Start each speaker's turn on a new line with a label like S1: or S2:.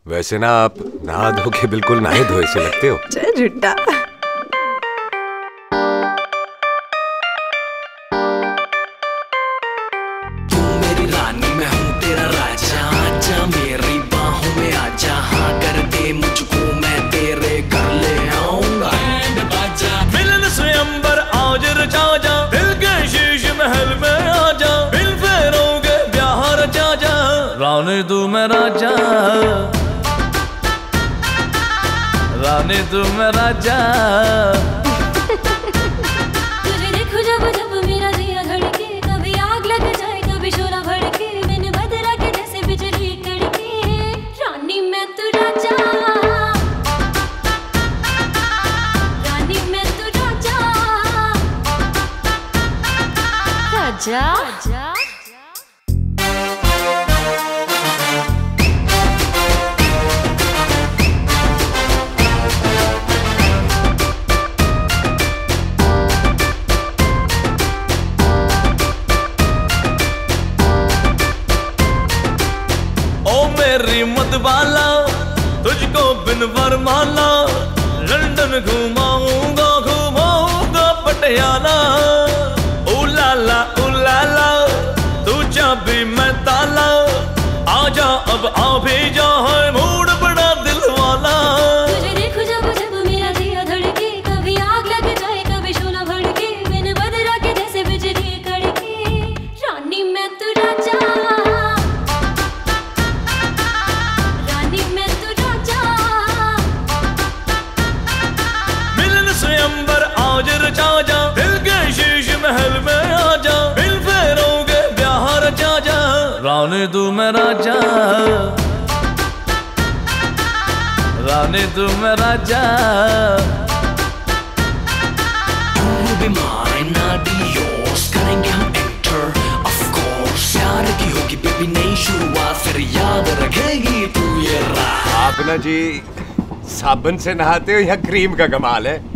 S1: वैसे ना आप नहा धो के बिल्कुल नहाए धोए से लगते हो।
S2: चल झुट्टा।
S3: तू मेरी रानी मैं हूँ तेरा राजा, आजा मेरी बाहों में आजा, हाँ कर दे मुझको मैं तेरे घर ले आऊंगा। मिलन स्वयंवर आज रचा जा, दिल के शीश महल में आजा, बिन फेरों के ब्याह रचा जा, रानी तू मैं राजा, रानी तू मैं राजा।
S4: तुझे देखो जब जब मेरा दिया धड़के, कभी आग लग जाए कभी शोला भड़के, मैंने बदला के जैसे बिजली कड़के, रानी मैं तू राजा, रानी मैं तू राजा, राजा, राजा।
S3: मेरी मतवाला तुझको बिन वरमाला, लंदन घुमाऊंगा घुमाऊंगा पटियाला, उलाला उलाला तू चाबी मैं ताला, आजा अब आ भी जा है मूड बड़ा दिल वाला।
S4: तुझे देखो जब जब मेरा दिया धड़के, कभी आग लग जाए कभी शोला भड़के, मैंने बदला के जैसे बिजली कड़के, रानी मैं तू राजा,
S3: आज रचा जा, दिल के शीश महल में आजा, बिन फेरों के ब्याह रचा जा, रानी तू मैं राजा, रानी तू मैं राजा। You be mine, I'll be yours, करेंगे हम enter, of course, प्यार की होगी बेबी नई शुरुआत, फिर याद रखेगी तू ये रात।
S1: आप ना जी साबुन से नहाते हो या क्रीम का कमाल है?